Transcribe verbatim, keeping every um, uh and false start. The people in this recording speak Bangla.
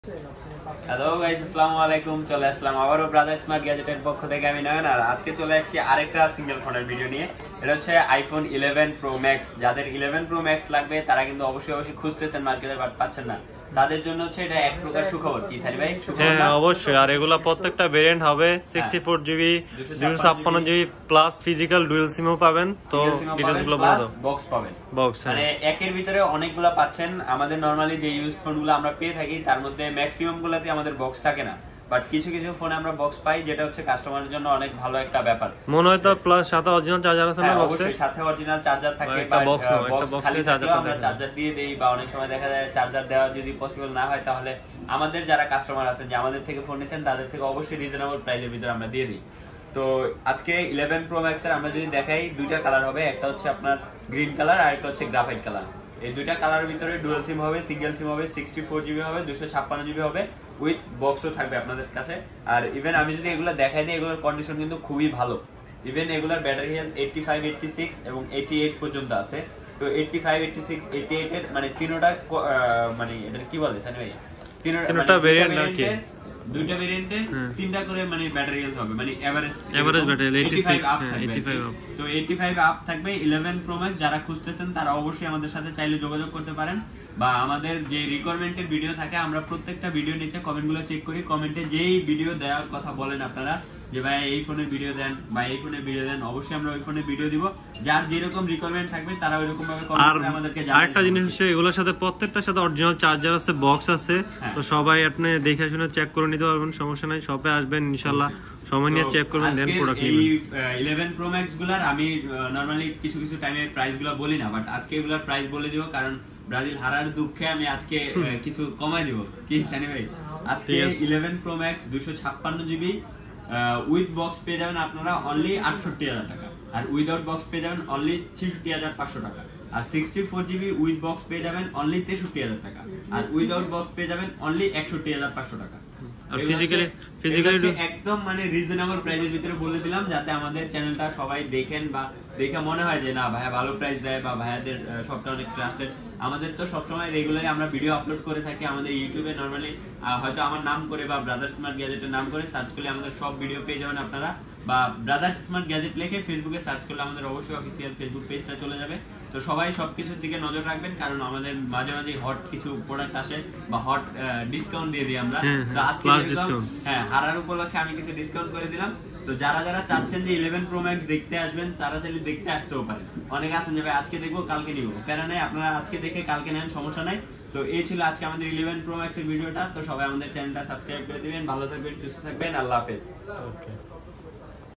হ্যালো গাইস, আসসালামু আলাইকুম। চলে আসলাম আবারও ব্রাদার্স স্মার্ট গ্যাজেটের পক্ষ থেকে। আমি নয়ন, আর আজকে চলে আসছি আরেকটা সিঙ্গেল ফোনের ভিডিও নিয়ে। এটা হচ্ছে আইফোন ইলেভেন প্রো ম্যাক্স। যাদের ইলেভেন প্রো ম্যাক্স লাগবে তারা কিন্তু অবশ্যই অবশ্যই খুঁজতেছেন মার্কেটে, বাট পাচ্ছেন না। তাদের জন্য হচ্ছে এটা এক প্রকার সুখবর। কি সানি ভাই? হ্যাঁ অবশ্যই। আর এগুলা প্রত্যেকটা ভেরিয়েন্ট হবে সিক্সটি ফোর জিবি, দুইশো ছাপ্পান্ন জিবি প্লাস ফিজিক্যাল ডুয়াল সিমও পাবেন। তো ডিটেইলস গুলো বলে দাও। বক্স পাবেন, বক্স মানে একের ভিতরে অনেকগুলা পাচ্ছেন। আমাদের নরমালি যে ইউজড ফোনগুলো আমরা পেয়ে থাকি তার মধ্যে ম্যাক্সিমাম গুলাতে আমাদের বক্স থাকে না, বাট কিছু কিছু ফোনে আমরা বক্স পাই, যেটা হচ্ছে কাস্টমারের জন্য অনেক ভালো একটা ব্যাপার। মনে হয় তো প্লাস সাথে অরিজিনাল চার্জার আছে না বক্সে? অবশ্যই সাথে অরিজিনাল চার্জার থাকে, বা বক্স খালি থাকলেও আমরা চার্জার দিয়ে দেই, বা অনেক সময় দেখা যায় চার্জার দেওয়া যদি পসিবল না হয় তাহলে আমাদের যারা কাস্টমার আছেন যে আমাদের থেকে ফোন নিয়েছেন তাদের থেকে অবশ্যই রিজনেবল প্রাইসের ভিতরে আমরা দিয়ে দিই। তো আজকে ইলেভেন প্রো ম্যাক্স এর আমরা যদি দেখাই, দুইটা কালার হবে, একটা হচ্ছে আপনার গ্রিন কালার আর একটা হচ্ছে গ্রাফাইট কালার। এই দুইটা কালারের ভিতরে ডুয়াল সিম হবে, সিঙ্গেল সিম হবে, সিক্সটি ফোর জিবি হবে, দুশো ছাপ্পান্ন জিবি হবে, উইথ বক্সও থাকবে আপনাদের কাছে। আর ইভেন আমি যদি এগুলো দেখাই দিই, এগুলোর কন্ডিশন কিন্তু খুবই ভালো। ইভেন এগুলোর battery health eighty five, eighty six এবং এইটটি এইট পর্যন্ত আছে। তো eighty five, eighty six, eighty eight এর মানে তিনোটা মানে এটা কি বলে সানি ভাই? তিনোটা ভেরিয়েন্ট আর কি, দুইটা ভেরিয়েন্টে তিনটা করে মানে ব্যাটারি হেলথ হবে, মানে average average battery eighty five up থাকবে। এইটটি ফাইভ আপ, তো এইটটি ফাইভ আপ থাকবে ইলেভেন প্রো ম্যাক্স। যারা খুঁজতেছেন তারা অবশ্যই আমাদের সাথে চাইলে যোগাযোগ করতে পারেন, বা আমাদের যে রিকোয়ারমেন্টের ভিডিও থাকে আমরা প্রত্যেকটা ভিডিও নিচে কমেন্টগুলো চেক করি। কমেন্টে যেই ভিডিও দেওয়ার কথা বলেন আপনারা যে ভাই এই ফোনের ভিডিও দেন বা এই ফোনের ভিডিও দেন, অবশ্যই আমরা ওই ফোনের ভিডিও দিব। যার যেরকম রিকোয়ারমেন্ট থাকবে তারা ওইরকম ভাবে কমেন্ট করে আমাদেরকে জানাবেন। আরেকটা জিনিস হচ্ছে এগুলোর সাথে প্রত্যেকটার সাথে অরিজিনাল চার্জার আছে, বক্স আছে। তো সবাই আপনি দেখে শুনে চেক করে নিতে পারবেন, সমস্যা নাই। শপে আসবেন ইনশাআল্লাহ, সময় নিয়ে চেক করবেন, দেন প্রোডাক্ট নেবেন। এই ইলেভেন প্রো ম্যাক্স গুলার আমি নরমালি কিছু কিছু টাইমে প্রাইসগুলো বলি না, বাট আজকে এগুলার প্রাইস বলে দিব, কারণ ব্রাজিল হারার দুঃখে আমি আজকে কিছু কমাই দিব। কি জানি ভাই, আজকে ইলেভেন প্রো ম্যাক্স দুইশো ছাপ্পান্ন জিবি উইথ বক্স পেয়ে যাবেন আপনারা অনলি আটষট্টি হাজার টাকা, আর উইদাউট বক্স পেয়ে যাবেন অনলি ছেষট্টি হাজার পাঁচশো টাকা। আর sixty four GB with box পেয়ে যাবেন অনলি তেষট্টি হাজার টাকা, আর উইদাউট বক্স পেয়ে যাবেন অনলি একষট্টি হাজার পাঁচশো টাকা। একদম মানে রিজনেবল প্রাইসের ভিতরে বলে দিলাম, যাতে আমাদের চ্যানেলটা সবাই দেখেন বা দেখে মনে হয় যে না ভাইয়া ভালো প্রাইস দেয়, বা ভাইয়াদের সবটা অনেক ট্রাস্টেড। আমাদের তো সবসময় রেগুলারলি আমরা ভিডিও আপলোড করে থাকি আমাদের ইউটিউবে। নরমালি হয়তো আমার নাম করে বা ব্রাদার্স স্মার্ট গ্যাজেটের নাম করে সার্চ করলে আমাদের সব ভিডিও পেয়ে যাবেন আপনারা, বা ব্রাদার্স স্মার্ট গ্যাজেট লিখে ফেসবুকে সার্চ করলে আমাদের অবশ্যই অফিসিয়াল ফেসবুক পেজটা চলে যাবে। তো সবাই সবকিছুর দিকে নজর রাখবেন, কারণ আমাদের মাঝে মাঝে হট কিছু প্রোডাক্ট আসে বা হট ডিসকাউন্ট দিয়ে দিই আমরা। তো আজকে হ্যাঁ হারার উপলক্ষে আমি কিছু ডিসকাউন্ট করে দিলাম। তো যারা যারা চাচ্ছেন যে ইলেভেন প্রো ম্যাক্স দেখতে আসবেন, তারা চাইলে দেখতে আসতেও পারেন। অনেকে আছেন যে ভাই আজকে দেখবো কালকে নিবো, প্যারা নাই, আপনারা আজকে দেখে কালকে নেন, সমস্যা নাই। তো এই ছিল আজকে আমাদের ইলেভেন প্রো ম্যাক্স এর ভিডিওটা। তো সবাই আমাদের চ্যানেলটা সাবস্ক্রাইব করে দিবেন। ভালো থাকবেন, সুস্থ থাকবেন, আল্লাহ হাফেজ।